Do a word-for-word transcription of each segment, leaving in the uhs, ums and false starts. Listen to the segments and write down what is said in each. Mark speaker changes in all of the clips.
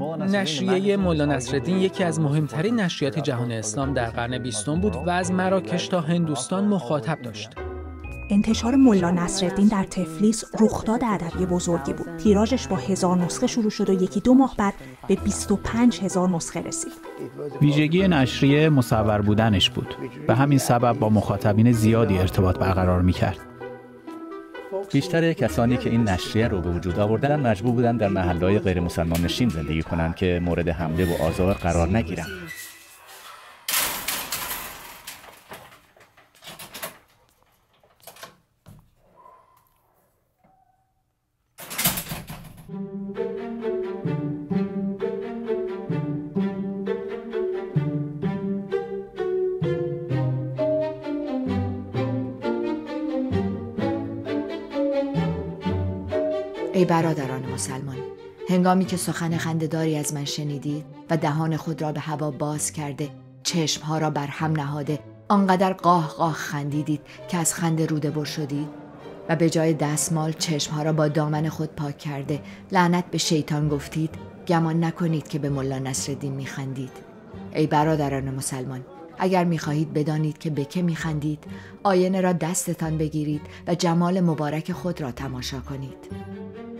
Speaker 1: نشریه مولا نصرالدین یکی از مهمترین نشریات جهان اسلام در قرن بیستم بود و از مراکش تا هندوستان مخاطب داشت.
Speaker 2: انتشار مولا نصرالدین در تفلیس رخداد ادبی بزرگی بود. تیراژش با هزار نسخه شروع شد و یکی دو ماه بعد به بیست و پنج هزار نسخه رسید.
Speaker 3: ویژگی نشریه مصور بودنش بود. به همین سبب با مخاطبین زیادی ارتباط برقرار می‌کرد.
Speaker 4: بیشتر کسانی که این نشریه رو به وجود آوردن مجبور بودن در محله‌های غیر مسلمان نشین زندگی کنند که مورد حمله و آزار قرار نگیرند.
Speaker 5: ای برادران مسلمان، هنگامی که سخن خنده‌داری از من شنیدید و دهان خود را به هوا باز کرده، چشمها را بر هم نهاده، آنقدر قاه قاه خندیدید که از خنده روده بر شدید و به جای دستمال چشمها را با دامن خود پاک کرده لعنت به شیطان گفتید، گمان نکنید که به مولا نصرالدین میخندید. ای برادران مسلمان، اگر میخواهید بدانید که به که میخندید، آینه را دستتان بگیرید و جمال مبارک خود را تماشا کنید.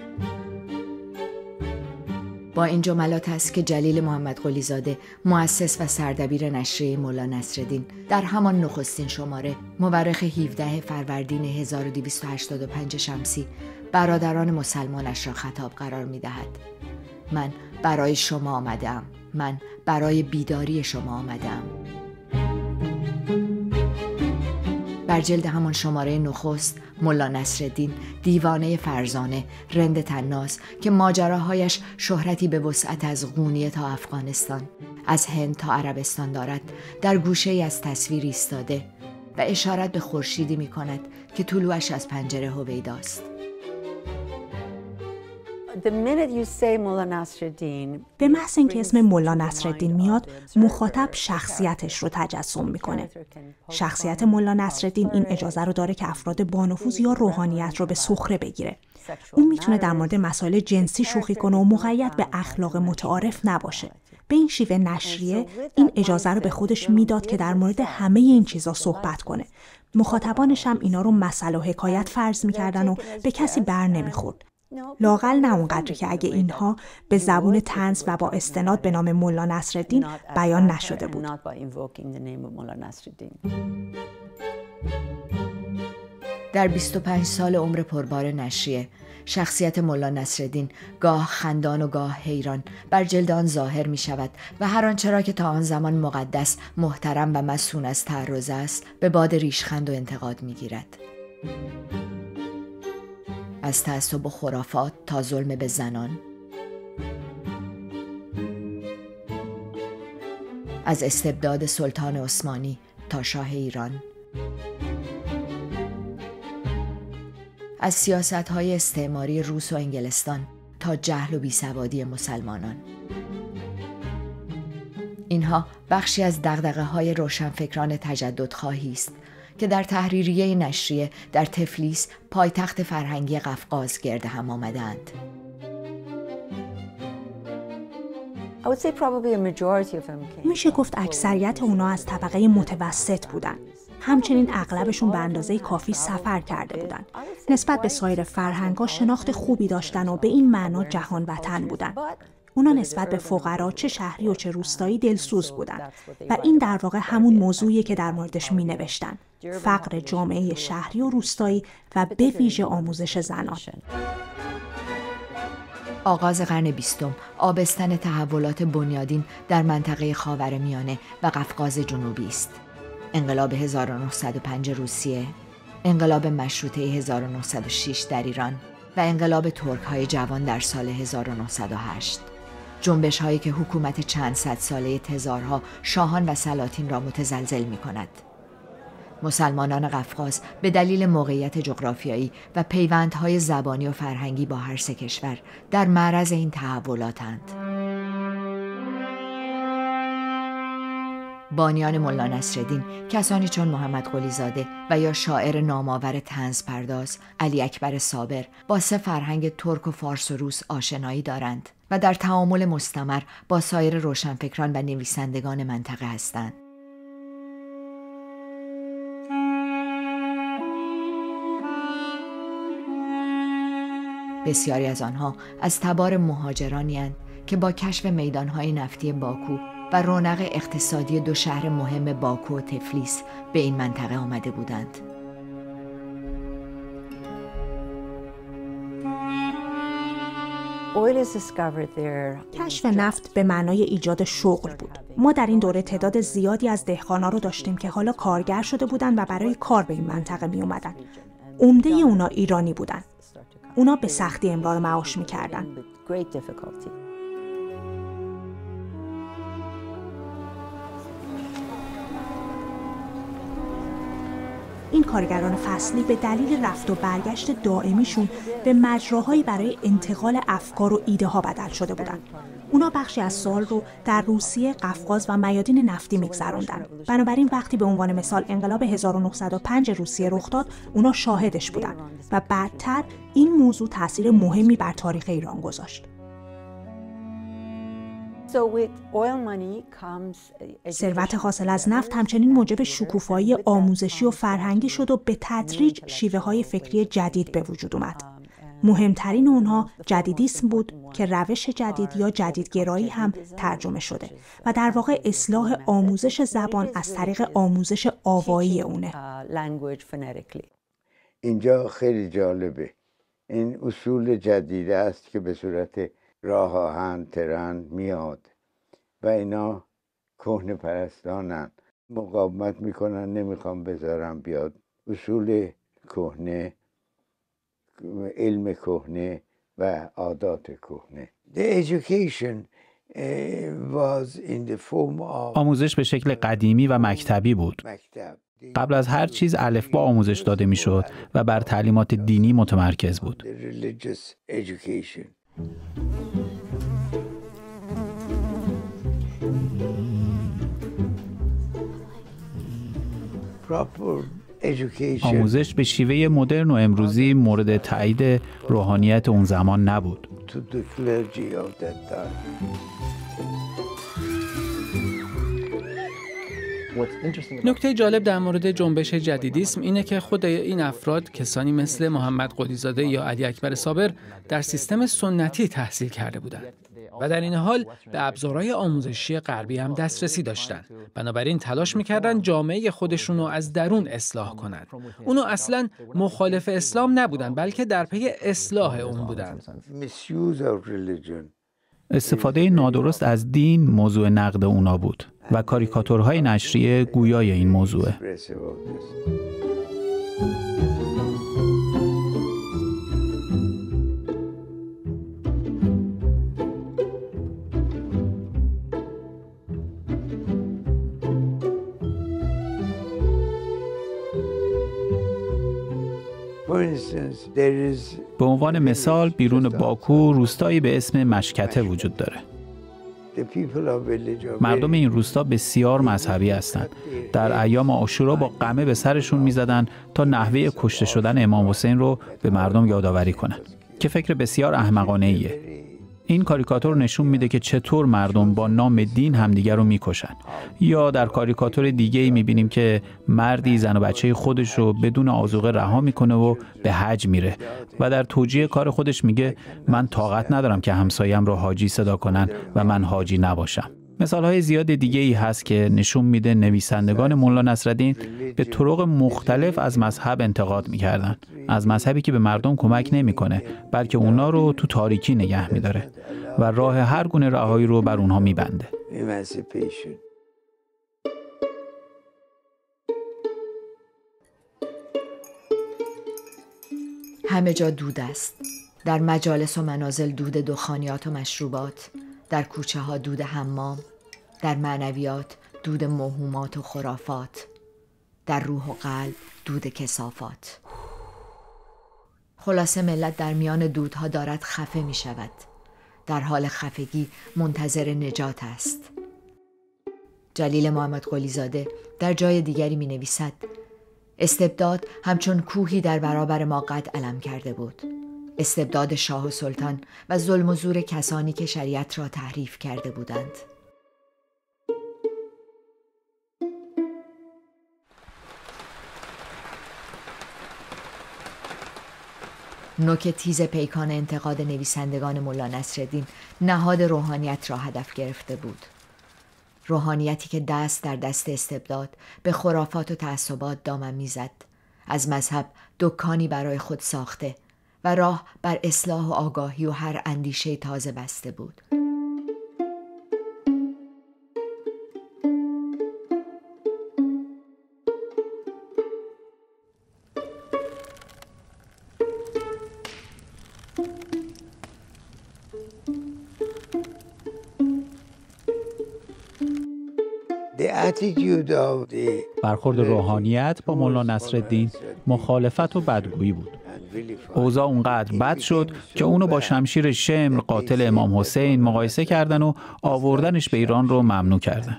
Speaker 5: با این جملات است که جلیل محمد قلی زاده، مؤسس و سردبیر نشریه مولا نصرالدین، در همان نخستین شماره مورخ هفدهم فروردین هزار و دویست و هشتاد و پنج شمسی برادران مسلمانش را خطاب قرار می‌دهد. من برای شما آمدم، من برای بیداری شما آمدم. بر جلد همان شماره نخست مولا نصرالدین، دیوانه فرزانه، رند طناز که ماجراهایش شهرتی به وسعت از قونیه تا افغانستان، از هند تا عربستان دارد، در گوشه‌ای از تصویر ایستاده و اشارت به خورشیدی می کند که طلوعش از پنجره هویداست.
Speaker 2: به محض اینکه اسم مولا نصرالدین میاد، مخاطب شخصیتش رو تجسم میکنه. شخصیت مولا نصرالدین این اجازه رو داره که افراد بانفوذ یا روحانیت رو به سخره بگیره. اون میتونه در مورد مسائل جنسی شوخی کنه و مقید به اخلاق متعارف نباشه. به این شیوه نشریه این اجازه رو به خودش میداد که در مورد همه این چیزا صحبت کنه. مخاطبانش هم اینا رو مثل و حکایت فرض میکردن و به کسی بر نمیخورد. لااقل نه اونقدری که اگه اینها به زبون طنز و با استناد به نام مولا نصرالدین بیان نشده بود.
Speaker 5: در بیست و پنج سال عمر پربار نشریه، شخصیت مولا نصرالدین گاه خندان و گاه حیران بر جلد آن ظاهر می شود و هر آنچه را که تا آن زمان مقدس، محترم و مصون از تعرض است، به باد ریشخند و انتقاد می گیرد. از تعصب و خرافات تا ظلم به زنان، از استبداد سلطان عثمانی تا شاه ایران، از سیاست‌های استعماری روس و انگلستان تا جهل و بیسوادی مسلمانان. اینها بخشی از دغدغه‌های روشنفکران تجددخواهی است که در تحریریه نشریه در تفلیس، پایتخت فرهنگی قفقاز، گرد هم آمدند.
Speaker 2: میشه گفت اکثریت اونا از طبقه متوسط بودن. همچنین اغلبشون به اندازه کافی سفر کرده بودن. نسبت به سایر فرهنگ‌ها شناخت خوبی داشتن و به این معنا جهان وطن بودن. اونا نسبت به فقرا چه شهری و چه روستایی دلسوز بودن و این در واقع همون موضوعیه که در موردش می نوشتن: فقر جامعه شهری و روستایی و به ویژه آموزش زنان.
Speaker 5: آغاز قرن بیستم آبستن تحولات بنیادین در منطقه خاورمیانه و قفقاز جنوبی است. انقلاب هزار و نهصد و پنج روسیه، انقلاب مشروطه هزار و نهصد و شش در ایران و انقلاب ترک‌های جوان در سال هزار و نهصد و هشت. جنبش هایی که حکومت چند صد ساله تزارها، شاهان و سلاطین را متزلزل می کند. مسلمانان قفقاز به دلیل موقعیت جغرافیایی و پیوندهای زبانی و فرهنگی با هر سه کشور در معرض این تحولاتند. بانیان ملا نصرالدین کسانی چون محمد قلی زاده و یا شاعر نامآور طنز پرداز علی اکبر صابر با سه فرهنگ ترک و فارس و روس آشنایی دارند و در تعامل مستمر با سایر روشنفکران و نویسندگان منطقه هستند. بسیاری از آنها از تبار مهاجرانی اند که با کشف میدانهای نفتی باکو و رونق اقتصادی دو شهر مهم باکو و تفلیس به این منطقه آمده بودند.
Speaker 2: کشف نفت به معنای ایجاد شغل بود. ما در این دوره تعداد زیادی از دهقانا رو داشتیم که حالا کارگر شده بودند و برای کار به این منطقه می اومدن. عمده اونا ایرانی بودن. اونا به سختی امرار معاش می کردن. این کارگران فصلی به دلیل رفت و برگشت دائمیشون به مجراهایی برای انتقال افکار و ایده ها بدل شده بودند. اونا بخشی از سال رو در روسیه، قفقاز و میادین نفتی میگذروندن. بنابراین وقتی به عنوان مثال انقلاب هزار و نهصد و پنج روسیه رخ داد، اونا شاهدش بودن و بعدتر این موضوع تاثیر مهمی بر تاریخ ایران گذاشت. ثروت حاصل از نفت همچنین موجب شکوفایی آموزشی و فرهنگی شد و به تدریج شیوه های فکری جدید به وجود اومد. مهمترین اونها جدیدیسم بود که روش جدید یا جدیدگرایی هم ترجمه شده و در واقع اصلاح آموزش زبان از طریق آموزش آوایی اونه.
Speaker 6: اینجا خیلی جالبه. این اصول جدید است که به صورت راه آهن ترن میاد و اینا کهنه پرستانن، مقاومت میکنن، نمیخوام بذارم بیاد. اصول کهنه، علم کهنه و عادات کهنه. The education was in the form of
Speaker 3: آموزش به شکل قدیمی و مکتبی بود. قبل از هر چیز الفبا آموزش داده میشد و بر تعلیمات دینی متمرکز بود. آموزش به شیوه مدرن و امروزی مورد تایید روحانیت اون زمان نبود.
Speaker 1: نکته جالب در مورد جنبش جدیدیسم اینه که خود این افراد کسانی مثل محمد قلی زاده یا علی اکبر صابر در سیستم سنتی تحصیل کرده بودند و در این حال به ابزارهای آموزشی غربی هم دسترسی داشتند. بنابراین تلاش می‌کردند جامعه خودشون رو از درون اصلاح کنند. اونو اصلاً مخالف اسلام نبودند، بلکه در پی اصلاح اون بودند.
Speaker 3: استفاده نادرست از دین موضوع نقد اونا بود و کاریکاتورهای نشریه گویای این موضوعه. به عنوان مثال بیرون باکو روستایی به اسم مشکته وجود داره. مردم این روستا بسیار مذهبی هستند. در ایام عاشورا با قمه به سرشون میزدن تا نحوه کشته شدن امام حسین رو به مردم یادآوری کنن که فکر بسیار احمقانه ایه. این کاریکاتور نشون میده که چطور مردم با نام دین همدیگر رو میکشن. یا در کاریکاتور دیگه‌ای میبینیم که مردی زن و بچه خودش رو بدون آذوقه رها میکنه و به حج میره و در توجیه کار خودش میگه من طاقت ندارم که همسایم رو حاجی صدا کنن و من حاجی نباشم. مثالهای زیاد دیگه‌ای هست که نشون میده نویسندگان ملا نصرالدین به طرق مختلف از مذهب انتقاد میکردن. از مذهبی که به مردم کمک نمیکنه بلکه اونا رو تو تاریکی نگه میداره و راه هر گونه رهایی رو بر اونها میبنده.
Speaker 5: همه جا دود است. در مجالس و منازل دود دخانیات و مشروبات، در کوچه ها دود حمام، در معنویات دود موهومات و خرافات، در روح و قلب دود کثافات. خلاصه ملت در میان دودها دارد خفه می شود. در حال خفگی منتظر نجات است. جلیل محمد قلیزاده در جای دیگری می نویسد: استبداد همچون کوهی در برابر ما قد علم کرده بود. استبداد شاه و سلطان و ظلم و زور کسانی که شریعت را تحریف کرده بودند. نوک تیز پیکان انتقاد نویسندگان مولا نصرالدین نهاد روحانیت را هدف گرفته بود. روحانیتی که دست در دست استبداد به خرافات و تعصبات دامن میزد، از مذهب دکانی برای خود ساخته و راه بر اصلاح و آگاهی و هر اندیشه تازه بسته بود.
Speaker 3: برخورد روحانیت با مولا نصرالدین مخالفت و بدگویی بود. اوضاع اونقدر بد شد که اونو با شمشیر شمر قاتل امام حسین مقایسه کردن و آوردنش به ایران رو ممنوع کردن.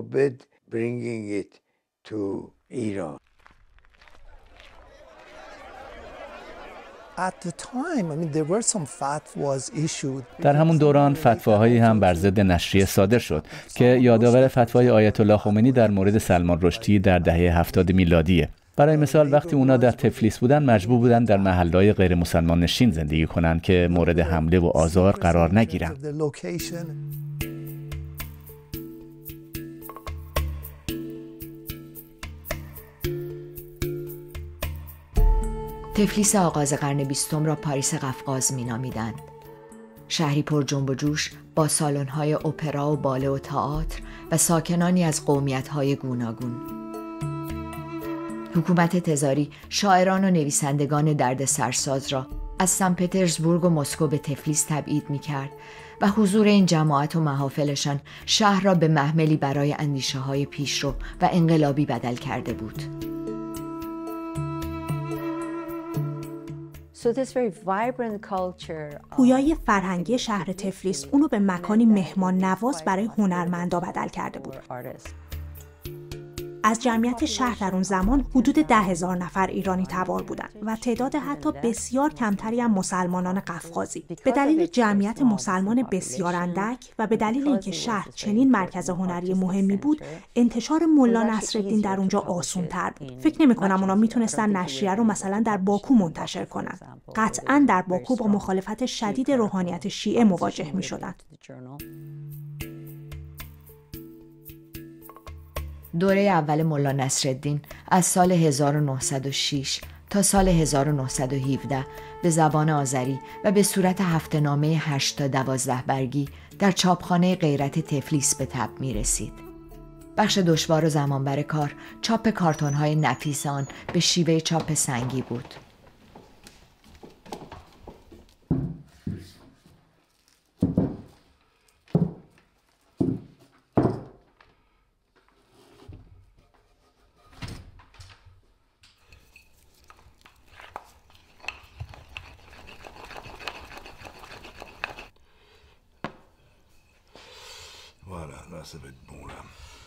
Speaker 4: در همون دوران فتواهایی هم بر ضد نشریه صادر شد که یادآور فتوای آیت الله خمینی در مورد سلمان رشدی در دهه هفتاد میلادیه. برای مثال وقتی اونا در تفلیس بودن مجبور بودن در محله‌های غیر مسلمان نشین زندگی کنن که مورد حمله و آزار قرار نگیرن.
Speaker 5: تفلیس آغاز قرن بیستم را پاریس قفقاز می نامیدند. شهری پر جنب و جوش با سالن‌های اپرا و باله و تئاتر و ساکنانی از قومیت‌های گوناگون. حکومت تزاری شاعران و نویسندگان درد سرساز را از سن پترزبورگ و مسکو به تفلیس تبعید می کرد و حضور این جماعت و محافلشان شهر را به محملی برای اندیشه‌های پیشرو و انقلابی بدل کرده بود.
Speaker 2: پویای فرهنگی شهر تفلیس اونو به مکانی مهمان نواز برای هنرمندا بدل کرده بود. از جمعیت شهر در اون زمان حدود ده هزار نفر ایرانی تبار بودند و تعداد حتی بسیار کمتری هم مسلمانان قفقازی. به دلیل جمعیت مسلمان بسیار اندک و به دلیل اینکه شهر چنین مرکز هنری مهمی بود، انتشار مولا نصرالدین در اونجا آسان‌تر بود. فکر نمی‌کنم اونا میتونستن نشریه رو مثلا در باکو منتشر کنن. قطعاً در باکو با مخالفت شدید روحانیت شیعه مواجه می‌شدن.
Speaker 5: دوره اول مولا نصرالدین از سال هزار و نهصد و شش تا سال هزار و نهصد و هفده به زبان آذری و به صورت هفته‌نامه هشت تا دوازده برگی در چاپخانه غیرت تفلیس به تب می رسید. بخش دشوار و زمانبر کار چاپ کارتون‌های نفیس آن به شیوه چاپ سنگی بود.
Speaker 7: Voilà, là ça va être bon là.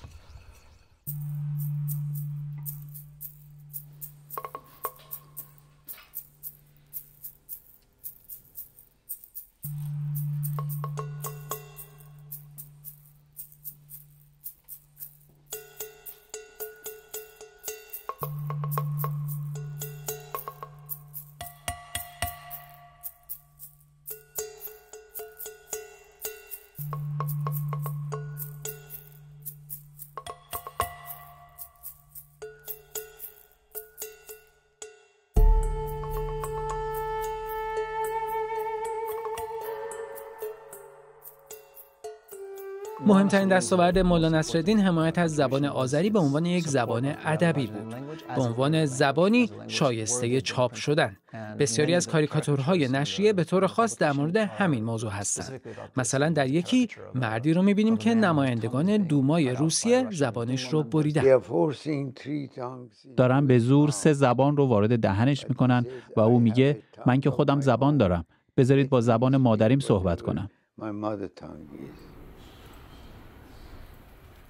Speaker 1: مهمترین دستاورد مولا نصرالدین حمایت از زبان آذری به عنوان یک زبان ادبی بود، به عنوان زبانی شایسته چاپ شدن. بسیاری از کاریکاتورهای نشریه به طور خاص در مورد همین موضوع هستند. مثلا در یکی مردی رو می‌بینیم که نمایندگان دومای روسیه زبانش رو بریدن.
Speaker 3: دارن به زور سه زبان رو وارد دهنش میکنن و او میگه من که خودم زبان دارم، بذارید با زبان مادریم صحبت کنم.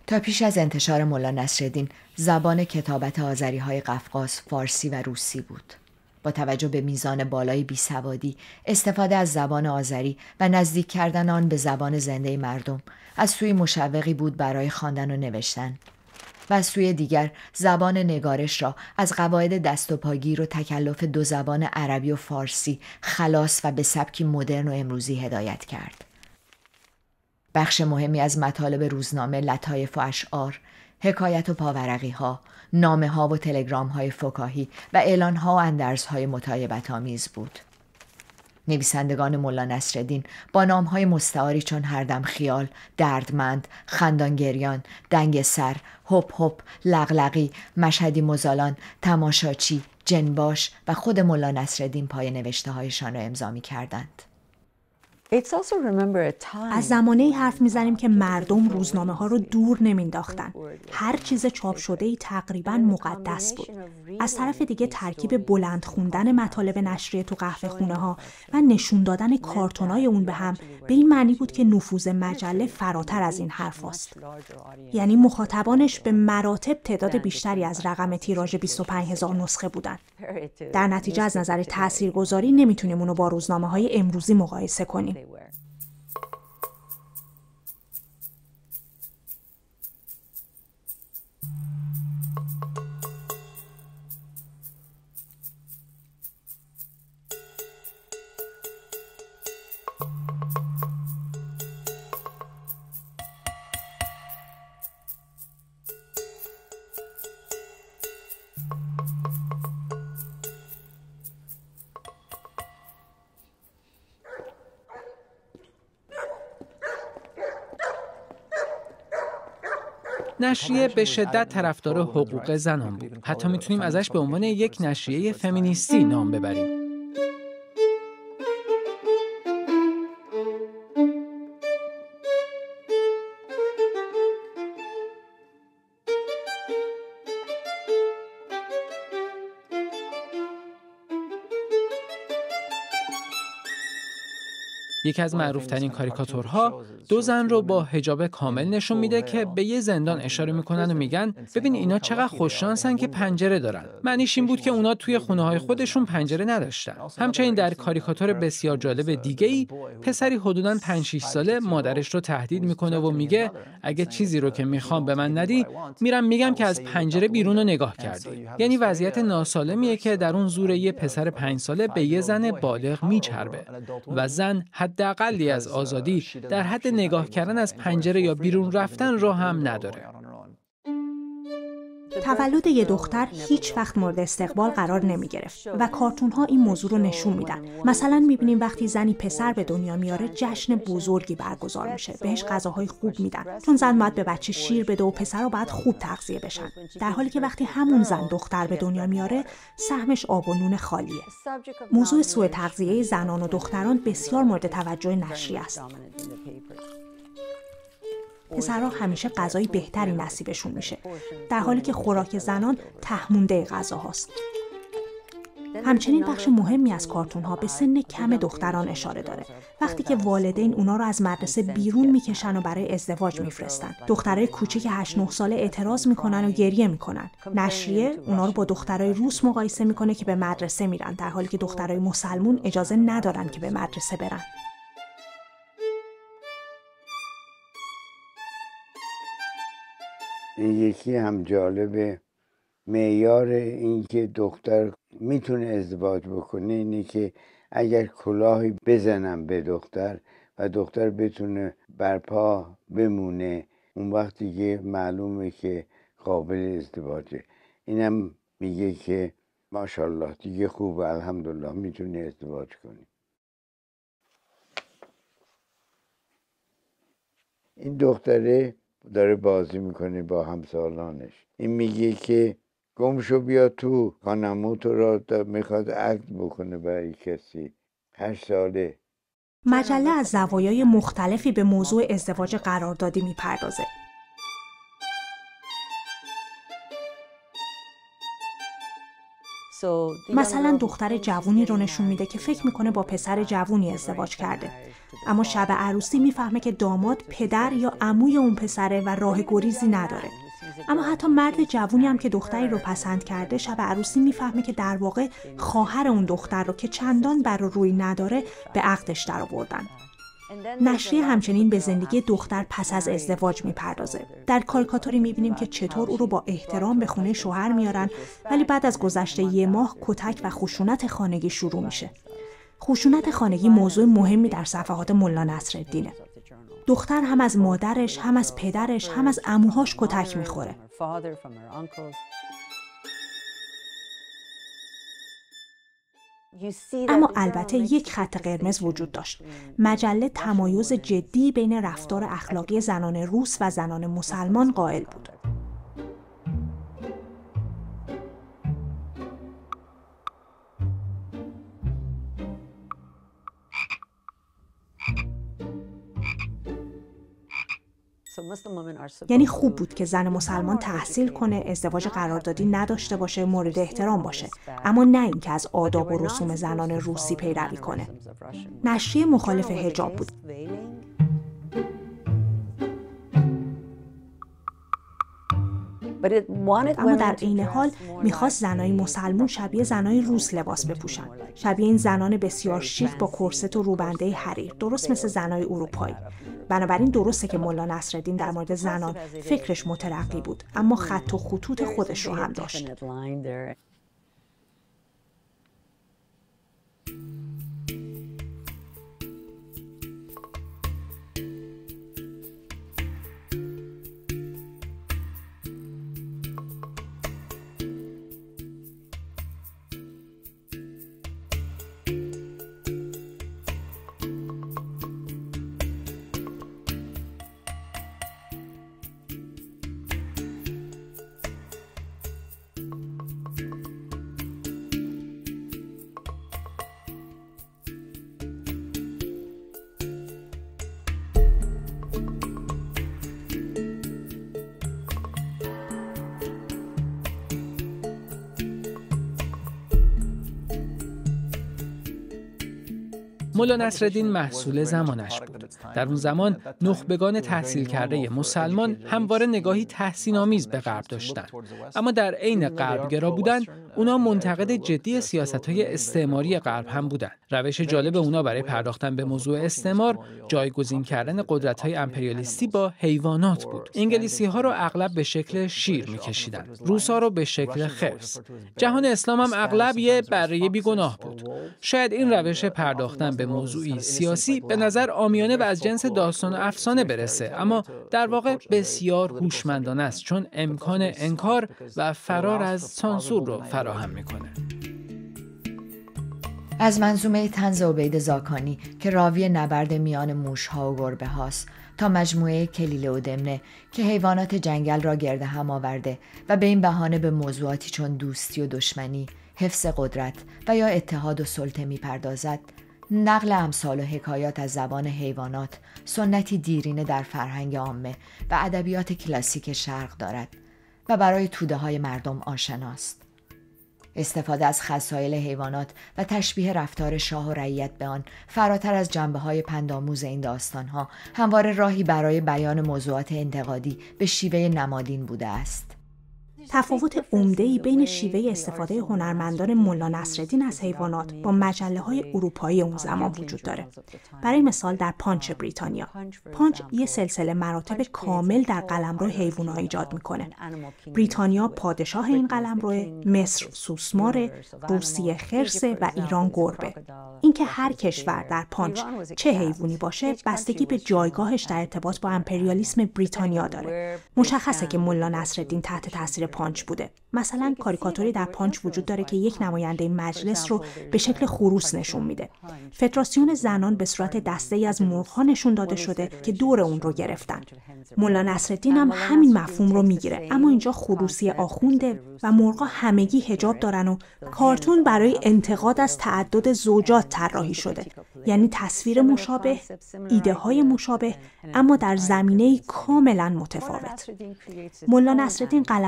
Speaker 5: تا پیش از انتشار ملا نصرالدین زبان کتابت آذری‌های قفقاز فارسی و روسی بود. با توجه به میزان بالای بیسوادی، استفاده از زبان آذری و نزدیک کردن آن به زبان زنده مردم از سوی مشوقی بود برای خواندن و نوشتن و از سوی دیگر زبان نگارش را از قواعد دست و پاگیر و تکلف دو زبان عربی و فارسی خلاص و به سبکی مدرن و امروزی هدایت کرد. بخش مهمی از مطالب روزنامه لطایف و اشعار، حکایت و پاورقی ها، نامه ها و تلگرام های فکاهی و اعلان ها و اندرز های مطایبت آمیز بود. نویسندگان ملا نصرالدین با نام های مستعاری چون هردم خیال، دردمند، خندانگریان، دنگ سر، هپ هپ، لغلقی، مشهدی مزالان، تماشاچی، جنباش و خود ملا نصرالدین پای نوشته هایشان را امضا می کردند.
Speaker 2: از زمانه‌ای حرف میزنیم که مردم روزنامه ها رو دور نمینداختن. هر چیز چاپ شده ای تقریباً مقدس بود. از طرف دیگه ترکیب بلند خوندن مطالب نشریه تو قهوه خونه ها و نشون دادن کارتونای اون به هم به این معنی بود که نفوذ مجله فراتر از این حرف است. یعنی مخاطبانش به مراتب تعداد بیشتری از رقم تیراژ بیست و پنج هزار نسخه بودن. در نتیجه از نظر تاثیرگذاری نمیتونیم اونو با روزنامه های امروزی مقایسه کنیم.
Speaker 1: نشریه به شدت طرفدار حقوق زنان بود. حتی میتونیم ازش به عنوان یک نشریه فمینیستی نام ببریم. یکی از معروف‌ترین کاریکاتورها دو زن رو با حجاب کامل نشون میده که به یه زندان اشاره میکنن و میگن ببین اینا چقدر خوششانسن که پنجره دارن. معنیش این بود که اونا توی خونه‌های خودشون پنجره نداشتن. همچنین در کاریکاتور بسیار جالب دیگه‌ای پسری حدوداً پنج شش ساله مادرش رو تهدید میکنه و میگه اگه چیزی رو که میخوام به من ندی میرم میگم که از پنجره بیرون رو نگاه کردی. یعنی وضعیت ناسالمیه که در اون زور یه پسر پنج ساله به یه زن بالغ میچربه و زن حداقلی از آزادی در حد نگاه کردن از پنجره یا بیرون رفتن رو هم نداره.
Speaker 2: تولد یه دختر هیچ وقت مورد استقبال قرار نمی گرفت و کارتون ها این موضوع رو نشون میدن. مثلا میبینیم وقتی زنی پسر به دنیا میاره جشن بزرگی برگزار میشه، بهش غذاهای خوب میدن چون زن باید به بچه شیر بده و پسرها باید خوب تغذیه بشن، در حالی که وقتی همون زن دختر به دنیا میاره سهمش آب و نون خالیه. موضوع سوء تغذیه زنان و دختران بسیار مورد توجه نشریه است. پسرها همیشه غذای بهتری نصیبشون میشه، در حالی که خوراک زنان تهمونده غذا هاست. همچنین بخش مهمی از کارتون ها به سن کم دختران اشاره داره. وقتی که والدین اونا رو از مدرسه بیرون میکشن و برای ازدواج میفرستن، دخترای کوچیک هشت نه ساله اعتراض میکنن و گریه میکنن. نشریه اونا رو با دخترای روس مقایسه میکنه که به مدرسه میرن، در حالی که دخترای مسلمون اجازه ندارن که به مدرسه برن.
Speaker 6: یکی هم جالبه، معیار این که دختر میتونه ازدواج بکنه اینه که اگر کلاهی بزنم به دختر و دختر بتونه برپا بمونه، اون وقت دیگه معلومه که قابل ازدواجه. اینم میگه که ماشاءالله دیگه خوبه، الحمدلله میتونه ازدواج کنی. این دختره داره بازی میکنه با همسالانش. این میگه که گمشو بیا تو، خانمو تو را میخواد عقد بکنه برای کسی. هشت ساله.
Speaker 2: مجله از زوایای مختلفی به موضوع ازدواج قراردادی میپردازه. مثلا دختر جوونی رو نشون میده که فکر میکنه با پسر جوونی ازدواج کرده، اما شب عروسی میفهمه که داماد پدر یا عموی اون پسره و راه گریزی نداره. اما حتی مرد جوونی هم که دختری رو پسند کرده شب عروسی میفهمه که در واقع خواهر اون دختر رو که چندان بر روی نداره به عقدش در آوردن. نشریه همچنین به زندگی دختر پس از ازدواج میپردازه. در کاریکاتوری میبینیم که چطور او رو با احترام به خونه شوهر میارن، ولی بعد از گذشته یه ماه کتک و خشونت خانگی شروع میشه. خشونت خانگی موضوع مهمی در صفحات ملا نصرالدینه. دختر هم از مادرش، هم از پدرش، هم از عموهاش کتک میخوره. اما البته یک خط قرمز وجود داشت. مجله تمایز جدی بین رفتار اخلاقی زنان روس و زنان مسلمان قائل بود. یعنی خوب بود که زن مسلمان تحصیل کنه، ازدواج قراردادی نداشته باشه، مورد احترام باشه، اما نه اینکه از آداب و رسوم زنان روسی پیروی کنه. نشریه مخالف حجاب بود. اما در عین حال میخواست زنای مسلمون شبیه زنای روس لباس بپوشن، شبیه این زنان بسیار شیک با کرست و روبنده حریر، درست مثل زنای اروپایی. بنابراین درسته که ملا نصرالدین در مورد زنان فکرش مترقی بود، اما خط و خطوط خودش رو هم داشت.
Speaker 1: ملا نصرالدین محصول زمانش بود. در اون زمان نخبگان تحصیل کرده مسلمان همواره نگاهی تحسین‌آمیز به غرب داشتند. اما در عین غربگرا بودن، اونا منتقد جدی سیاست‌های استعماری غرب هم بودند. روش جالب اونا برای پرداختن به موضوع استعمار، جایگزین کردن قدرت‌های امپریالیستی با حیوانات بود. انگلیسی‌ها رو اغلب به شکل شیر می‌کشیدن، روس‌ها رو به شکل خرس. جهان اسلام هم اغلب یه بره بیگناه بود. شاید این روش پرداختن به موضوعی سیاسی به نظر عامیانه و از جنس داستان و افسانه برسه، اما در واقع بسیار هوشمندانه است، چون امکان انکار و فرار از سانسور رو فراهم میکنه.
Speaker 5: از منظومه طنز عبید زاکانی که راوی نبرد میان موشها و گربه هاست تا مجموعه کلیله و دمنه که حیوانات جنگل را گرد هم آورده و به این بهانه به موضوعاتی چون دوستی و دشمنی، حفظ قدرت و یا اتحاد و سلطه میپردازد، نقل امثال و حکایات از زبان حیوانات سنتی دیرینه در فرهنگ عامه و ادبیات کلاسیک شرق دارد و برای توده های مردم آشناست. استفاده از خصایل حیوانات و تشبیه رفتار شاه و رعیت به آن فراتر از جنبه‌های پندآموز این داستان‌ها همواره راهی برای بیان موضوعات انتقادی به شیوه نمادین بوده است.
Speaker 2: تفاوت عمده‌ای بین شیوه استفاده هنرمندان ملا نصرالدین از حیوانات با مجله‌های اروپایی اون زمان وجود داره. برای مثال در پانچ بریتانیا، پانچ یه سلسله مراتب کامل در قلمرو حیوانات ایجاد میکنه. بریتانیا پادشاه این قلمرو، مصر سوسمار، روسیه خرسه و ایران گربه. اینکه هر کشور در پانچ چه حیوانی باشه بستگی به جایگاهش در ارتباط با امپریالیسم بریتانیا داره. مشخصه که ملا نصرالدین تحت تاثیر پانچ بوده. مثلا کاریکاتوری در پانچ وجود داره که یک نماینده مجلس رو به شکل خروس نشون میده. فدراسیون زنان به صورت دسته‌ای از مرغ‌ها نشون داده شده که دور اون رو گرفتن. ملا نصرالدین هم همین مفهوم رو میگیره، اما اینجا خروسی آخونده و مرغ‌ها همگی حجاب دارن و کارتون برای انتقاد از تعدد زوجات طراحی شده. یعنی تصویر مشابه، ایده های مشابه، اما در زمینه‌ای کاملا متفاوت. ملا نصرالدین قلمرو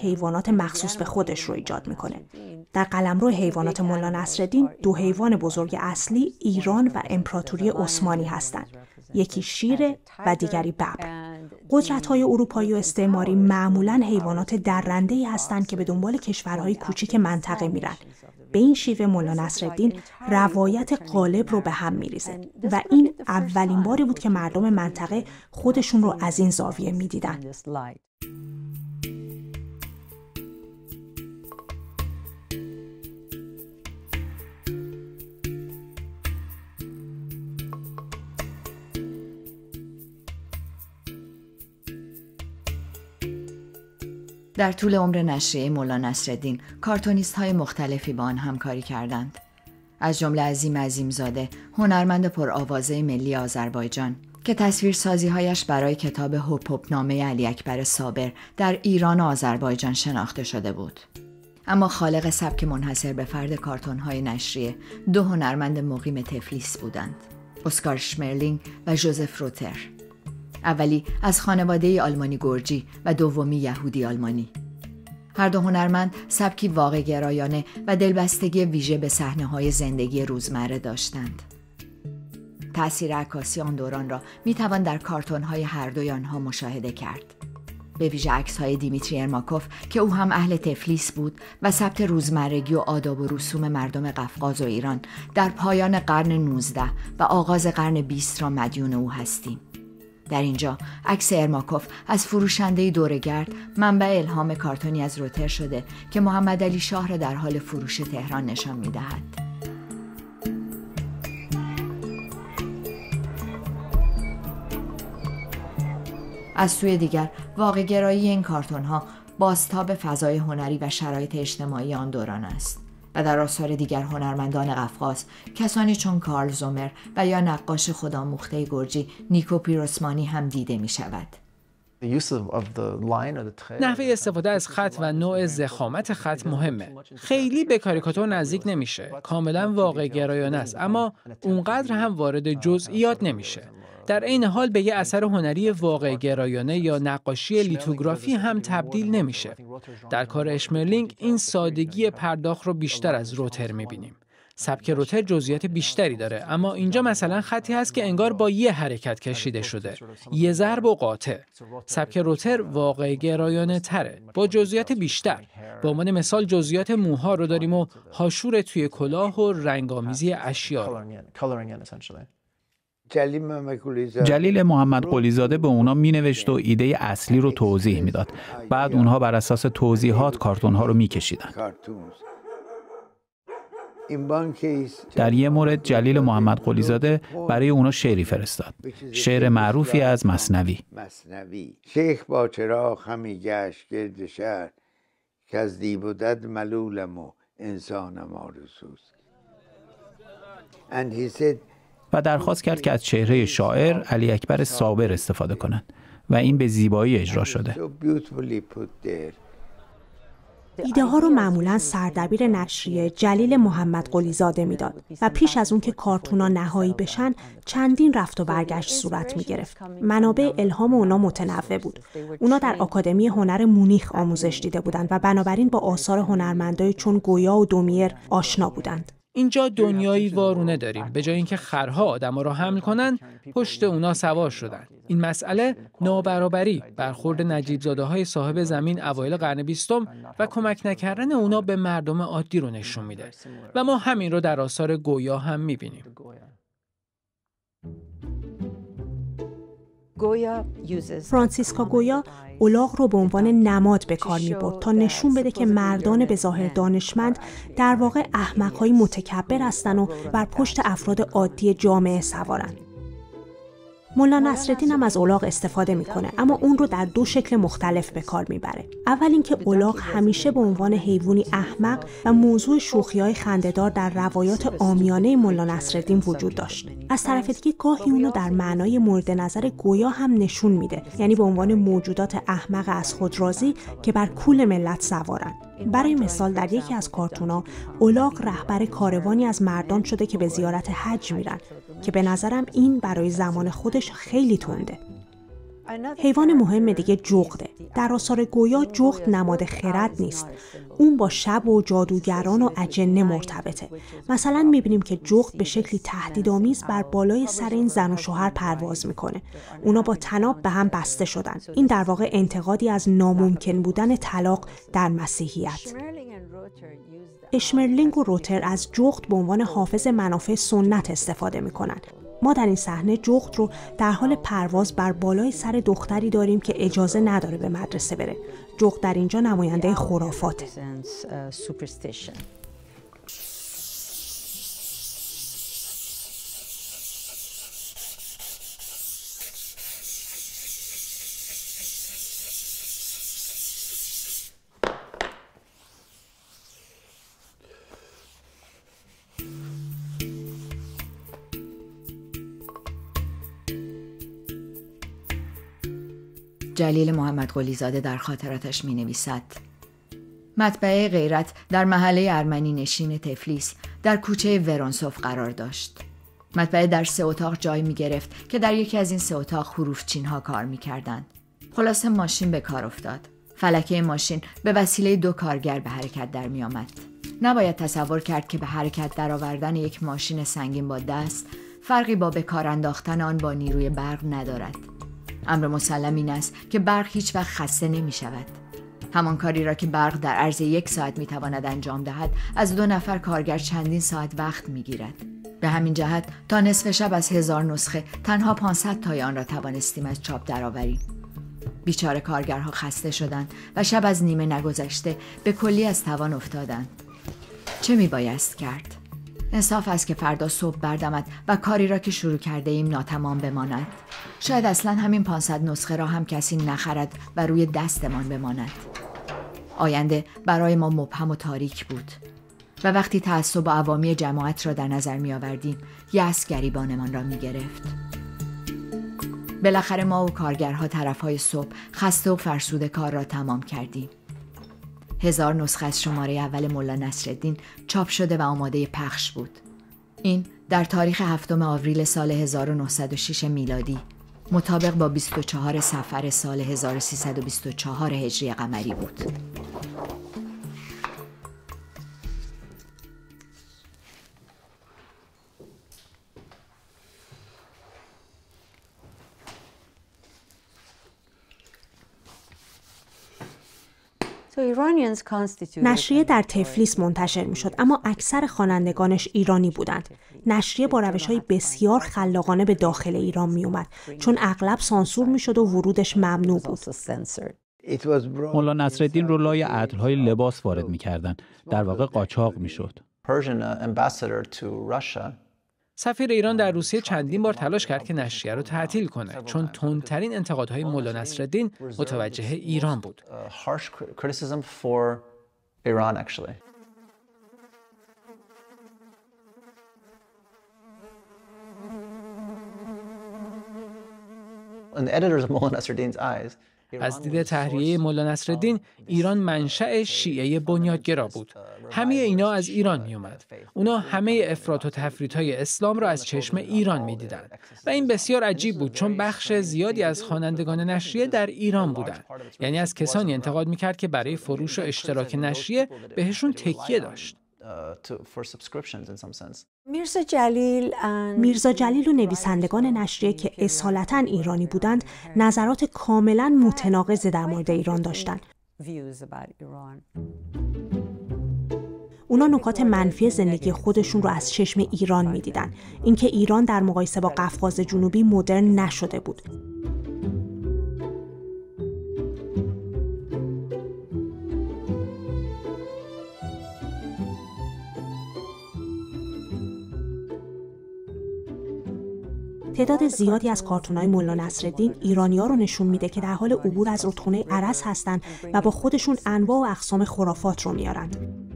Speaker 2: حیوانات مخصوص به خودش رو ایجاد میکنه. در قلمرو حیوانات مولا نصرالدین دو حیوان بزرگ اصلی ایران و امپراتوری عثمانی هستند. یکی شیر و دیگری ببر. قدرت‌های اروپایی و استعماری معمولاً حیوانات درنده‌ای هستند که به دنبال کشورهای کوچیک منطقه میرن. به این شیوه مولا نصرالدین روایت غالب رو به هم میریزه و این اولین باری بود که مردم منطقه خودشون رو از این زاویه میدیدن.
Speaker 5: در طول عمر نشریه مولا نصرالدین کارتونیست های مختلفی با آن همکاری کردند. از جمله عظیم عظیمزاده، هنرمند پرآوازه ملی آذربایجان که تصویرسازی هایش برای کتاب هپ هپ نامه علی اکبر صابر در ایران و آذربایجان شناخته شده بود. اما خالق سبک منحصر به فرد کارتون های نشریه دو هنرمند مقیم تفلیس بودند: اسکار شمرلینگ و ژوزف روتر. اولی از خانواده آلمانی گرجی و دومی یهودی آلمانی. هر دو هنرمند سبکی واقع گرایانه و دلبستگی ویژه به صحنه‌های زندگی روزمره داشتند. تأثیر عکاسی آن دوران را می‌توان در کارتون‌های هر دوی آنها مشاهده کرد. به ویژه عکس‌های دیمیتری ارماکوف که او هم اهل تفلیس بود و ثبت روزمرگی و آداب و رسوم مردم قفقاز و ایران در پایان قرن نوزدهم و آغاز قرن بیستم را مدیون او هستیم. در اینجا عکس ارماکوف از فروشنده دوره‌گرد منبع الهام کارتونی از روتر شده که محمد علی شاه را در حال فروش تهران نشان می‌دهد. از سوی دیگر واقع‌گرایی این کارتون‌ها بازتاب فضای هنری و شرایط اجتماعی آن دوران است و در آثار دیگر هنرمندان قفقاز، کسانی چون کارل زومر و یا نقاش خودآموخته گرجی نیکو پیروسمانی هم دیده می شود.
Speaker 1: نحوه استفاده از خط و نوع ضخامت خط مهمه. خیلی به کاریکاتور نزدیک نمیشه. کاملا واقع گرایانه است، اما اونقدر هم وارد جزئیات نمیشه. در این حال به یه اثر هنری واقع گرایانه یا نقاشی لیتوگرافی هم تبدیل نمیشه. در کار اشمرلینگ این سادگی پرداخت رو بیشتر از روتر میبینیم. سبک روتر جزئیات بیشتری داره، اما اینجا مثلا خطی هست که انگار با یه حرکت کشیده شده، یه ضرب و قاطع. سبک روتر واقع گرایانه تره، با جزئیات بیشتر. به عنوان مثال جزئیات موها رو داریم و هاشور توی کلاه و رنگامیزی اشیا.
Speaker 3: جلیل محمد قلیزاده به اونا مینوشت و ایده اصلی رو توضیح میداد. بعد اونها بر اساس توضیحات کارتون‌ها رو میکشیدن. در یه مورد جلیل محمد قلیزاده برای اونا شعری فرستاد. شعر معروفی از مثنوی.
Speaker 6: شیخ با چراغ همی گشت گرد شهر که از دی بودد ملولم و انسانم آرزوست. And he said
Speaker 3: و درخواست کرد که از چهره شاعر علی اکبر صابر استفاده کنند و این به زیبایی اجرا شده.
Speaker 2: ایده ها رو معمولاً سردبیر نشریه جلیل محمد قلیزاده میداد و پیش از اون که کارتونا نهایی بشن چندین رفت و برگشت صورت می گرفت. منابع الهام اونا متنوع بود. اونا در آکادمی هنر مونیخ آموزش دیده بودند و بنابراین با آثار هنرمندای چون گویا و دومیر آشنا بودند.
Speaker 1: اینجا دنیایی وارونه داریم. به جای اینکه خرها آدما رو حمل کنن، پشت اونا سوار شدن. این مسئله نابرابری، برخورد نجیب زاده های صاحب زمین اوایل قرن بیستم و کمک نکردن اونا به مردم عادی رو نشون میده. و ما همین رو در آثار گویا هم میبینیم.
Speaker 2: فرانسیسکا گویا الاغ رو به عنوان نماد به کار می‌برد تا نشون بده که مردان به ظاهر دانشمند در واقع احمق‌های متکبر هستن و بر پشت افراد عادی جامعه سوارن. مولا نصرالدین هم از الاغ استفاده میکنه، اما اون رو در دو شکل مختلف به کار میبره. اول اینکه الاغ همیشه به عنوان حیوانی احمق و موضوع شوخی‌های خنده‌دار در روایات عامیانه مولا نصرالدین وجود داشت. از طرف دیگه گاهی اون رو در معنای مورد نظر گویا هم نشون میده، یعنی به عنوان موجودات احمق از خود راضی که بر کول ملت سوارن. برای مثال در یکی از کارتونا الاغ رهبر کاروانی از مردان شده که به زیارت حج میرن که به نظرم این برای زمان خودش خیلی تنده. حیوان مهم دیگه جغده. در آثار گویا جغد نماد خرد نیست. اون با شب و جادوگران و اجنه مرتبطه. مثلا میبینیم که جغد به شکلی تهدیدآمیز بر بالای سر این زن و شوهر پرواز میکنه. اونا با طناب به هم بسته شدن. این در واقع انتقادی از ناممکن بودن طلاق در مسیحیت. اشمرلینگ و روتر از جغد به عنوان حافظ منافع سنت استفاده میکنن. ما در این صحنه جغد رو در حال پرواز بر بالای سر دختری داریم که اجازه نداره به مدرسه بره. جغد در اینجا نماینده خرافاته.
Speaker 5: جلیل محمد قلیزاده در خاطراتش می نویسد: مطبعه غیرت در محله ارمنی نشین تفلیس در کوچه ورونسوف قرار داشت. مطبعه در سه اتاق جای می گرفت که در یکی از این سه اتاق حروفچین ها کار می کردن. خلاصه ماشین به کار افتاد. فلکه ماشین به وسیله دو کارگر به حرکت در می آمد. نباید تصور کرد که به حرکت در آوردن یک ماشین سنگین با دست فرقی با به کار انداختن آن با نیروی برق ندارد. امر مسلم این است که برق هیچ وقت خسته نمی شود. همان کاری را که برق در عرض یک ساعت می تواند انجام دهد، از دو نفر کارگر چندین ساعت وقت می گیرد. به همین جهت تا نصف شب از هزار نسخه تنها پانصد تای آن را توانستیم از چاپ درآوریم. بیچاره کارگرها خسته شدند و شب از نیمه نگذشته به کلی از توان افتادند. چه می بایست کرد؟ انصاف است که فردا صبح بردمد و کاری را که شروع کرده ایم ناتمام بماند. شاید اصلا همین پانصد نسخه را هم کسی نخرد و روی دستمان بماند. آینده برای ما مبهم و تاریک بود و وقتی تعصب و عوامی جماعت را در نظر می آوردیم، یأس گریبانمان را می گرفت. بالاخره ما و کارگرها طرفهای صبح خسته و فرسوده کار را تمام کردیم. هزار نسخه از شماره اول مولا نصرالدین چاپ شده و آماده پخش بود. این در تاریخ هفتم آوریل سال هزار و نهصد و شش میلادی مطابق با بیست و چهار صفر سال هزار و سیصد و بیست و چهار هجری قمری بود.
Speaker 2: نشریه در تفلیس منتشر می شد، اما اکثر خوانندگانش ایرانی بودند. نشریه با روش‌های بسیار خلاقانه به داخل ایران می اومد، چون اغلب سانسور می شد و ورودش ممنوع بود.
Speaker 3: مولا نصرالدین رو لای عطرهای لباس وارد می کردن. در واقع قاچاق می شد.
Speaker 1: سفیر ایران در روسیه چندین بار تلاش کرد که نشریه رو تعطیل کنه، چون تندترین انتقادهای مولا نصرالدین متوجه ایران بود. از دید تحریه مولا نصرالدین، ایران منشأ شیعه بنیادگرا بود. همه اینا از ایران می اومد. اونا همه افراط و تفریط‌های اسلام را از چشم ایران می دیدن. و این بسیار عجیب بود، چون بخش زیادی از خوانندگان نشریه در ایران بودند. یعنی از کسانی انتقاد می کرد که برای فروش و اشتراک نشریه بهشون تکیه داشت.
Speaker 2: میرزا جلیل میرزا جلیل و نویسندگان نشریه که اصالتاً ایرانی بودند، نظرات کاملاً متناقض در مورد ایران داشتند. اونا نکات منفی زندگی خودشون رو از چشم ایران می‌دیدن. اینکه ایران در مقایسه با قفقاز جنوبی مدرن نشده بود. تعداد زیادی از کارتون‌های مولا نصرالدین ایرانی‌ها رو نشون میده که در حال عبور از رودخونه ارس هستن و با خودشون انواع و اقسام خرافات رو میارن.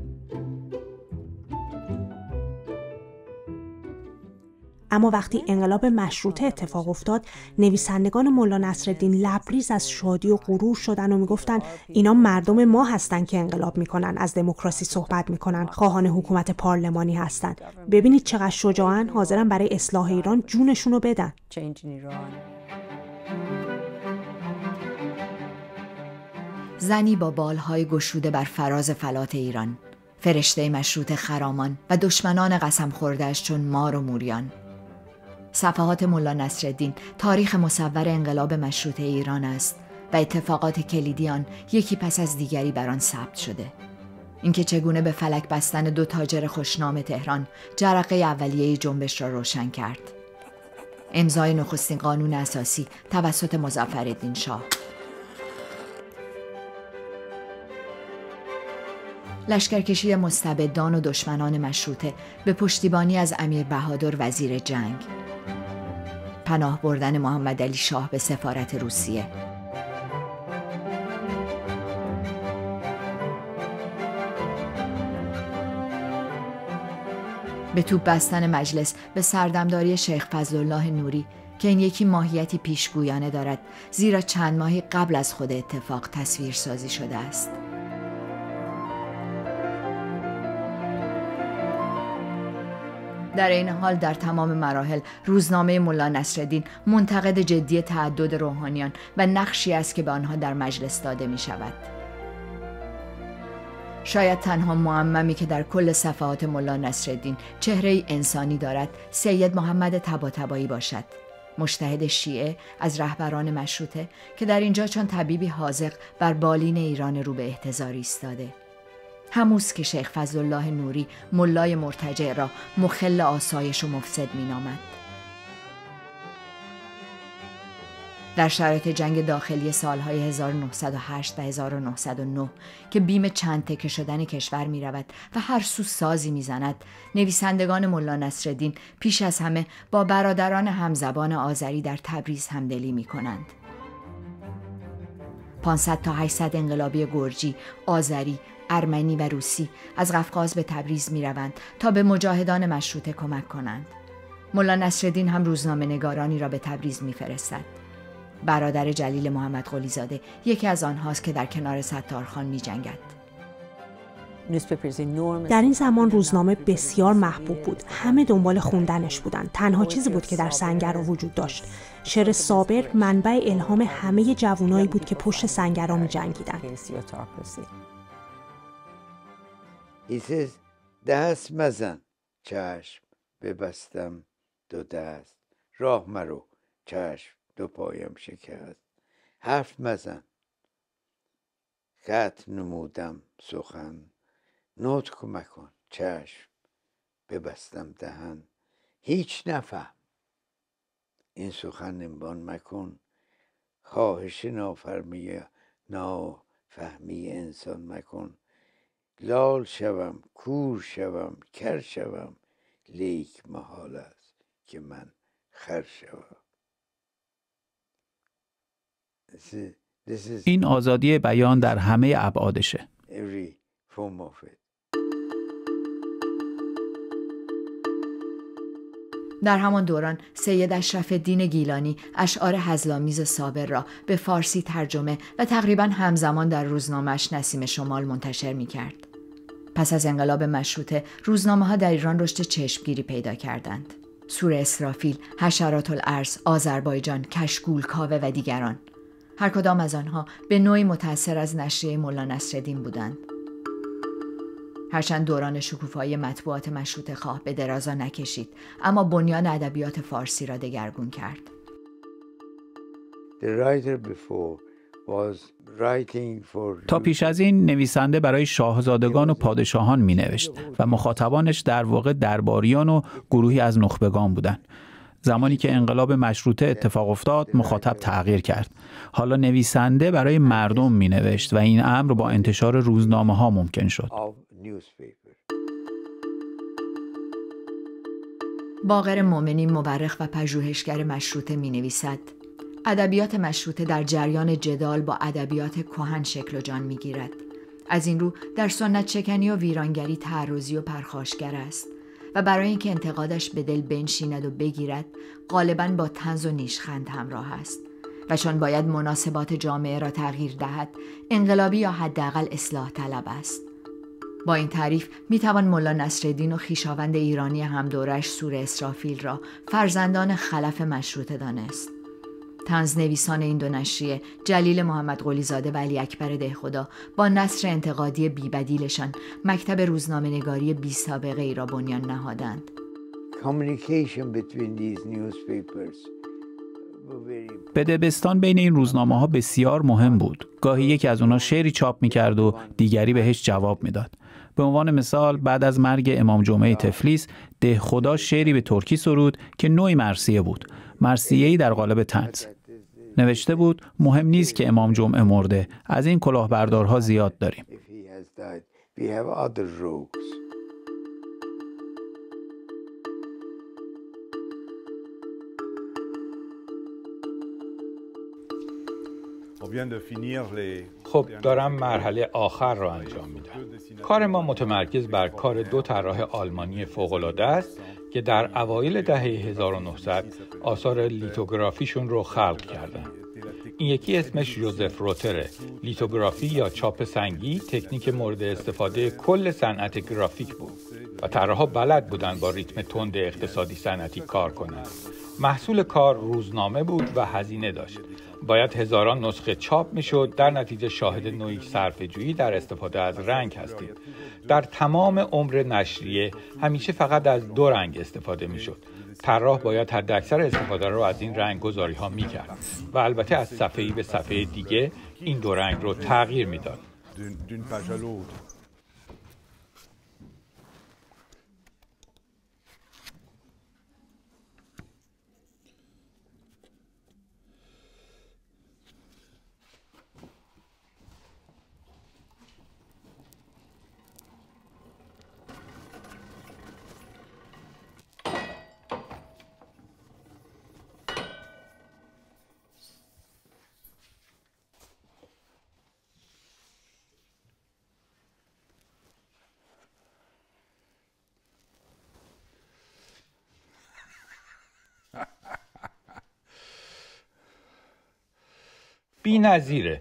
Speaker 2: اما وقتی انقلاب مشروطه اتفاق افتاد، نویسندگان مولا نصرالدین لبریز از شادی و غرور شدن و میگفتن اینا مردم ما هستن که انقلاب میکنن، از دموکراسی صحبت میکنن، خواهان حکومت پارلمانی هستن. ببینید چقدر شجاعن، حاضرن برای اصلاح ایران جونشون رو بدن.
Speaker 5: زنی با بالهای گشوده بر فراز فلات ایران، فرشته مشروطه خرامان و دشمنان قسم خورده‌اش چون مار و موریان. صفحات ملا نصرالدین تاریخ مصور انقلاب مشروطه ایران است و اتفاقات کلیدی آن یکی پس از دیگری بر آن ثبت شده. اینکه چگونه به فلک بستن دو تاجر خوشنام تهران جرقه اولیه جنبش را روشن کرد. امضای نخستین قانون اساسی توسط مظفرالدین شاه. لشکرکشی مستبدان و دشمنان مشروطه به پشتیبانی از امیر بهادر وزیر جنگ. پناه بردن محمد علی شاه به سفارت روسیه. به توپ بستن مجلس به سردمداری شیخ فضلالله نوری که این یکی ماهیتی پیشگویانه دارد، زیرا چند ماهی قبل از خود اتفاق تصویر سازی شده است. در این حال در تمام مراحل روزنامه ملا نصرالدین منتقد جدی تعدد روحانیان و نقشی است که به آنها در مجلس داده می شود. شاید تنها معممی که در کل صفحات ملا نصرالدین چهره انسانی دارد سید محمد طباطبایی باشد، مجتهد شیعه از رهبران مشروطه که در اینجا چون طبیبی حاذق بر بالین ایران رو به احتضار ایستاده. هموست که شیخ فضلالله نوری ملای مرتجع را مخل آسایش و مفسد می‌نامد. در شرایط جنگ داخلی سالهای هزار و نهصد و هشت و هزار و نهصد و نه که بیم چند تکه شدن کشور می رود و هر سو سازی می زند، نویسندگان ملا نصرالدین پیش از همه با برادران همزبان آذری در تبریز همدلی می کنند. پانصد تا هشتصد انقلابی گرجی، آذری، ارمنی و روسی از قفقاز به تبریز می روند تا به مجاهدان مشروطه کمک کنند. ملا نصرالدین هم روزنامه نگارانی را به تبریز می فرستد. برادر جلیل محمد قلیزاده یکی از آنهاست که در کنار ستارخان می جنگد.
Speaker 2: در این زمان روزنامه بسیار محبوب بود. همه دنبال خوندنش بودند. تنها چیزی بود که در سنگرها وجود داشت. شعر صابر منبع الهام همه جوانایی بود که پشت سنگرها می جنگیدند.
Speaker 6: ایسه دست مزن، چشم ببستم دو دست، راه مرو، چشم دو پایم شکست، حرف مزن، خط نمودم سخن، نطق مکن، چشم ببستم دهن، هیچ نفهم این سخن انبان مکن، خواهش نافرمی نافهمی انسان مکن، لال شوم، کور شوم، کر شوم، لیک محال است که من خر شوم.
Speaker 3: این آزادی بیان در همه ابعادشه.
Speaker 5: در همان دوران سید اشرف‌الدین گیلانی اشعار هزل‌آمیز صابر را به فارسی ترجمه و تقریباً همزمان در روزنامه‌اش نسیم شمال منتشر می‌کرد. پس از انقلاب مشروطه روزنامه‌ها در ایران رشد چشمگیری پیدا کردند. سور اسرافیل، حشرات الارض، آذربایجان، کشکول، کاوه و دیگران. هر کدام از آنها به نوعی متأثر از نشریه ملا نصرالدین بودند. هرچند دوران شکوفایی مطبوعات مشروطه خواه به درازا نکشید، اما بنیان ادبیات فارسی را دگرگون کرد.
Speaker 3: تا پیش از این نویسنده برای شاهزادگان و پادشاهان می نوشت و مخاطبانش در واقع درباریان و گروهی از نخبگان بودند. زمانی که انقلاب مشروطه اتفاق افتاد، مخاطب تغییر کرد. حالا نویسنده برای مردم می نوشت و این امر با انتشار روزنامه ها ممکن شد.
Speaker 5: باقر مومنی مورخ و پژوهشگر مشروطه می نویسد: ادبیات مشروطه در جریان جدال با ادبیات کهن شکل و جان می گیرد. از این رو در سنت شکنی و ویرانگری تعرضی و پرخاشگر است و برای اینکه انتقادش به دل بنشیند و بگیرد غالباً با طنز و نیشخند همراه است و چون باید مناسبات جامعه را تغییر دهد انقلابی یا حداقل اصلاح طلب است. با این تعریف می توان ملا نصرالدین و خویشاوند ایرانی همدورش سور اسرافیل را فرزندان خلف مشروطه دانست. طنزنویسان این دو نشریه، جلیل محمد قلیزاده و علی اکبر دهخدا، با نثر انتقادی بی‌بدیلشان مکتب روزنامه‌نگاری بی سابقه ای را بنیان نهادند.
Speaker 3: بدبستان بین این روزنامه ها بسیار مهم بود. گاهی یکی از اونها شعری چاپ می‌کرد و دیگری بهش جواب میداد. به عنوان مثال بعد از مرگ امام جمعه تفلیس، دهخدا شعری به ترکی سرود که نوعی مرثیه بود، مرثیه‌ای در قالب طنز. نوشته بود مهم نیست که امام جمعه مرده، از این کلاهبردارها زیاد داریم.
Speaker 8: خب دارم مرحله آخر را انجام میدم. کار ما متمرکز بر کار دو طراح آلمانی فوق‌العاده است که در اوایل دهه هزار و نهصد آثار لیتوگرافیشون رو خلق کردن. این یکی اسمش یوزف روتره. لیتوگرافی یا چاپ سنگی تکنیک مورد استفاده کل صنعت گرافیک بود و طراحا بلد بودن با ریتم تند اقتصادی صنعتی کار کنند. محصول کار روزنامه بود و هزینه داشت. باید هزاران نسخه چاپ میشد، در نتیجه شاهد نوعی صرفه‌جویی در استفاده از رنگ هستیم. در تمام عمر نشریه همیشه فقط از دو رنگ استفاده میشد. طراح باید حداکثر استفاده را از این رنگ گذاری ها میکرد و البته از صفحه‌ای به صفحه دیگه این دو رنگ رو تغییر میداد. بی نظیره.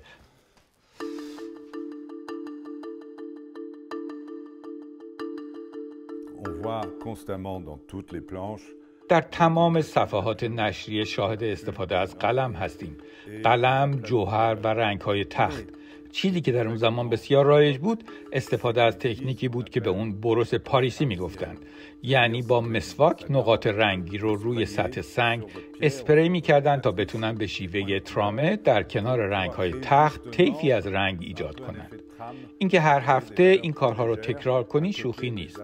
Speaker 8: در تمام صفحات نشریه شاهد استفاده از قلم هستیم. قلم، جوهر و رنگ‌های تخت. چیزی که در اون زمان بسیار رایج بود، استفاده از تکنیکی بود که به اون بروس پاریسی میگفتند. یعنی با مسواک نقاط رنگی رو روی سطح سنگ اسپری میکردن تا بتونن به شیوه ترامه در کنار رنگ‌های تخت طیفی از رنگ ایجاد کنند. اینکه هر هفته این کارها رو تکرار کنی شوخی نیست.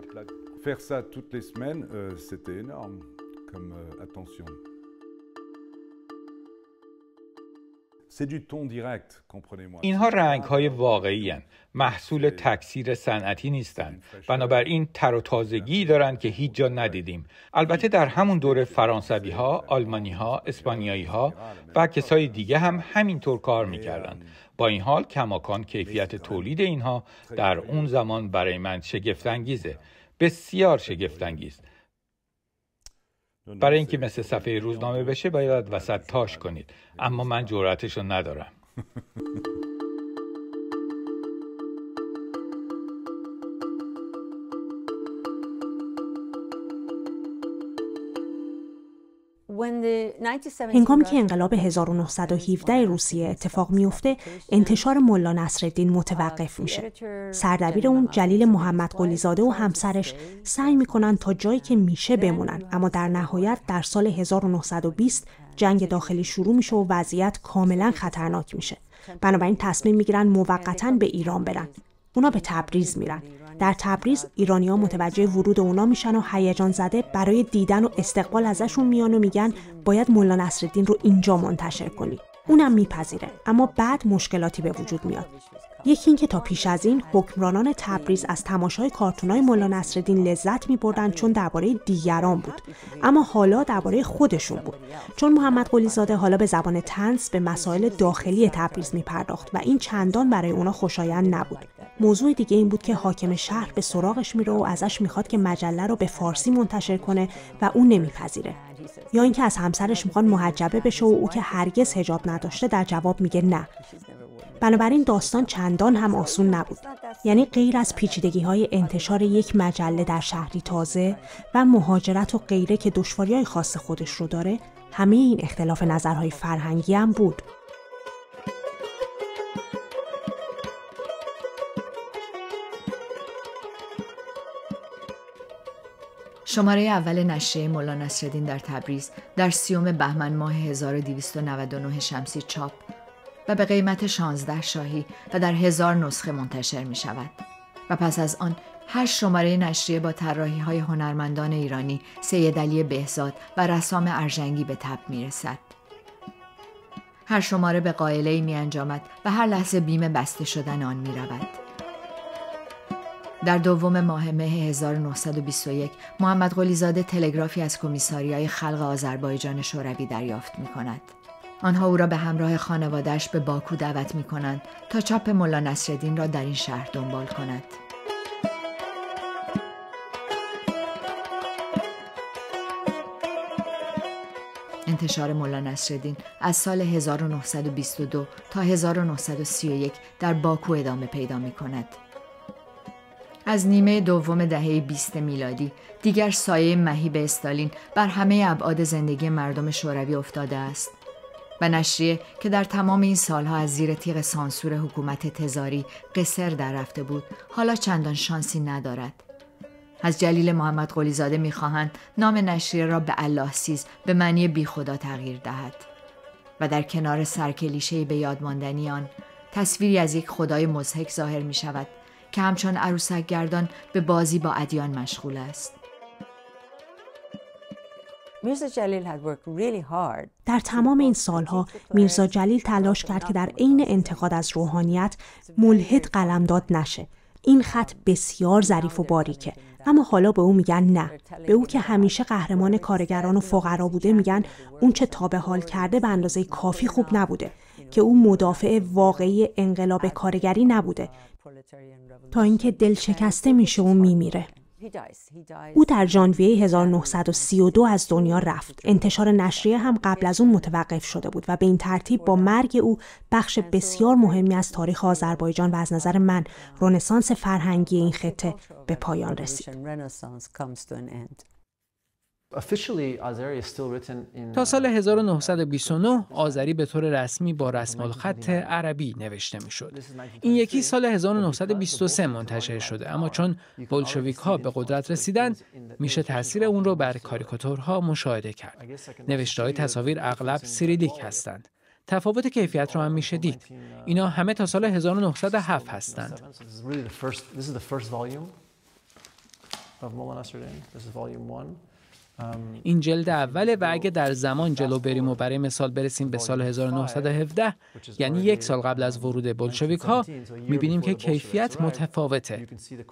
Speaker 8: اینها رنگ‌های واقعی هستند، محصول تکثیر صنعتی نیستند. بنابراین تر و تازگی دارند که هیچ جا ندیدیم. البته در همون دوره فرانسوی‌ها، آلمانی‌ها، اسپانیایی‌ها و کسای دیگه هم همینطور کار می‌کردند. با این حال کماکان کیفیت تولید اینها در اون زمان برای من شگفت‌انگیزه، بسیار شگفت‌انگیز. برای اینکه مثل صفحه روزنامه بشه باید وسط تاش کنید، اما من جرأتشو ندارم.
Speaker 2: هنگامی که انقلاب هزار و نهصد و هفده روسیه اتفاق میفته، انتشار ملا نصرالدین متوقف میشه. سردبیر اون جلیل محمد قلیزاده و همسرش سعی میکنن تا جایی که میشه بمونن، اما در نهایت در سال هزار و نهصد و بیست جنگ داخلی شروع میشه و وضعیت کاملا خطرناک میشه. بنابراین تصمیم میگیرن موقتاً به ایران برن. اونا به تبریز میرن. در تبریز ایرانی‌ها متوجه ورود اونا میشن و هیجان زده برای دیدن و استقبال ازشون میان و میگن باید ملا نصرالدین رو اینجا منتشر کنی. اونم میپذیره، اما بعد مشکلاتی به وجود میاد. یکی این که تا پیش از این حکمرانان تبریز از تماشای کارتونای ملا نصرالدین لذت میبردن چون درباره دیگران بود، اما حالا درباره خودشون بود. چون محمد قلیزاده حالا به زبان طنز به مسائل داخلی تبریز میپرداخت و این چندان برای اونا خوشایند نبود. موضوع دیگه این بود که حاکم شهر به سراغش میره و ازش میخواد که مجله رو به فارسی منتشر کنه و اون نمیپذیره. یا اینکه از همسرش میخوان محجبه بشه و او که هرگز حجاب نداشته در جواب میگه نه. بنابراین داستان چندان هم آسون نبود. یعنی غیر از پیچیدگی‌های انتشار یک مجله در شهری تازه و مهاجرت و غیره که دشواری‌های خاص خودش رو داره، همه این اختلاف نظرهای فرهنگی هم بود.
Speaker 5: شماره اول نشریه مولا نصرالدین در تبریز در سیوم بهمن ماه هزار و دویست و نود و نه شمسی چاپ و به قیمت شانزده شاهی و در هزار نسخه منتشر می شود و پس از آن هر شماره نشریه با طراحی‌های هنرمندان ایرانی سید علی بهزاد و رسام ارژنگی به تب می رسد. هر شماره به قائله‌ای می انجامد و هر لحظه بیم بسته شدن آن می رود. در دوم ماه مه هزار و نهصد و بیست و یک محمد قلی‌زاده تلگرافی از کمیساریای خلق آذربایجان شوروی دریافت می کند. آنها او را به همراه خانواده‌اش به باکو دعوت می کنند تا چاپ مولا نصرالدین را در این شهر دنبال کند. انتشار مولا نصرالدین از سال هزار و نهصد و بیست و دو تا هزار و نهصد و سی و یک در باکو ادامه پیدا می کند. از نیمه دوم دهه بیست میلادی دیگر سایه مهیب استالین بر همه ابعاد زندگی مردم شوروی افتاده است و نشریه که در تمام این سالها از زیر تیغ سانسور حکومت تزاری قصر در رفته بود حالا چندان شانسی ندارد. از جلیل محمد قلی‌زاده می‌خواهند نام نشریه را به الله سیز به معنی بی خدا تغییر دهد و در کنار سرکلیشه‌ای به یاد ماندنی آن تصویری از یک خدای مضحک ظاهر می‌شود که همچون عروسک گردان به بازی با ادیان مشغول است.
Speaker 2: در تمام این سالها میرزا جلیل تلاش کرد که در عین انتقاد از روحانیت ملحد قلمداد نشه. این خط بسیار ظریف و باریکه، اما حالا به او میگن نه. به او که همیشه قهرمان کارگران و فقرا بوده میگن اون چه تا به حال کرده به اندازه کافی خوب نبوده، که او مدافع واقعی انقلاب کارگری نبوده، تا اینکه دل شکسته میشه و میمیره. او در ژانویه هزار و نهصد و سی و دو از دنیا رفت. انتشار نشریه هم قبل از اون متوقف شده بود و به این ترتیب با مرگ او بخش بسیار مهمی از تاریخ آذربایجان و از نظر من رنسانس فرهنگی این خطه به پایان رسید.
Speaker 1: تا سال هزار و نهصد و بیست و نه آذری به طور رسمی با رسم الخط عربی نوشته میشد. این یکی سال هزار و نهصد و بیست و سه منتشر شده، اما چون بولشویک ها به قدرت رسیدند میشه تاثیر اون رو بر کاریکاتورها مشاهده کرد. نوشته‌های تصاویر اغلب سیریلیک هستند. تفاوت کیفیت رو هم میشه دید. اینا همه تا سال هزار و نهصد و هفت هستند. این جلد اوله و اگه در زمان جلو بریم و برای مثال برسیم به سال هزار و نهصد و هفده، یعنی یک سال قبل از ورود بولشویک ها، میبینیم که کیفیت متفاوته.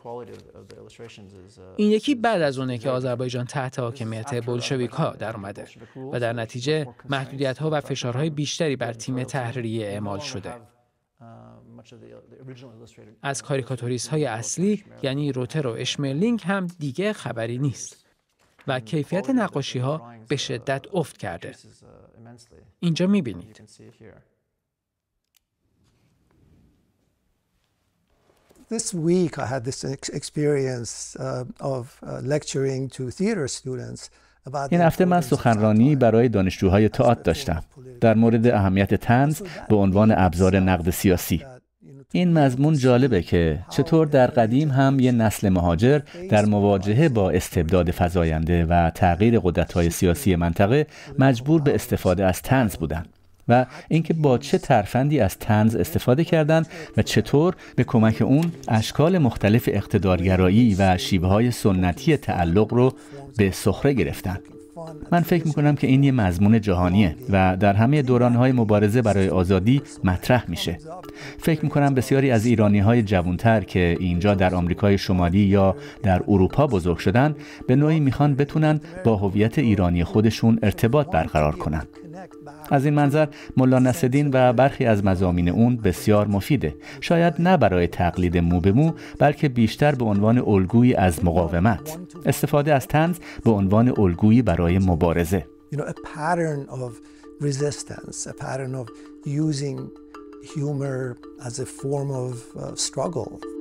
Speaker 1: این یکی بعد از اونه که آذربایجان تحت حاکمیت بولشویک ها در اومده و در نتیجه محدودیت ها و فشارهای بیشتری بر تیم تحریریه اعمال شده. از کاریکاتوریست های اصلی یعنی روتر و اشمرلینگ هم دیگه خبری نیست و کیفیت نقاشی ها به شدت افت کرده. اینجا میبینید.
Speaker 9: This week I had this experience of lecturing to theater students.
Speaker 4: این هفته من سخنرانی برای دانشجوهای تئاتر داشتم در مورد اهمیت طنز به عنوان ابزار نقد سیاسی. این مضمون جالبه که چطور در قدیم هم یه نسل مهاجر در مواجهه با استبداد فزاینده و تغییر قدرت‌های سیاسی منطقه مجبور به استفاده از طنز بودن و اینکه با چه ترفندی از طنز استفاده کردن و چطور به کمک اون اشکال مختلف اقتدارگرایی و شیوه‌های سنتی تعلق رو به سخره گرفتن. من فکر میکنم که این یه مضمون جهانیه و در همه دورانهای مبارزه برای آزادی مطرح میشه. فکر میکنم بسیاری از ایرانی‌های جوانتر که اینجا در آمریکای شمالی یا در اروپا بزرگ شدن به نوعی میخوان بتونن با هویت ایرانی خودشون ارتباط برقرار کنن. از این منظر مولا نصرالدین و برخی از مضامین اون بسیار مفیده. شاید نه برای تقلید مو به مو، بلکه بیشتر به عنوان الگویی از مقاومت. استفاده از طنز به عنوان الگویی برای مبارزه.
Speaker 9: You know, a pattern of resistance, a pattern of using humor as a form of uh, struggle.